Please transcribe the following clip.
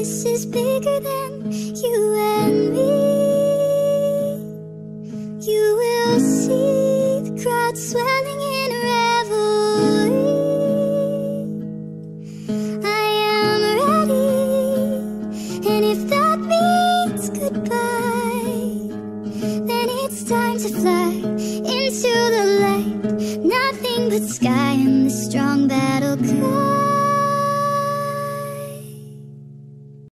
this is bigger than you and me. You will see the crowd swelling in revelry. I am ready, and if that means goodbye, then it's time to fly into the light. Nothing but sky and the strong battle cry.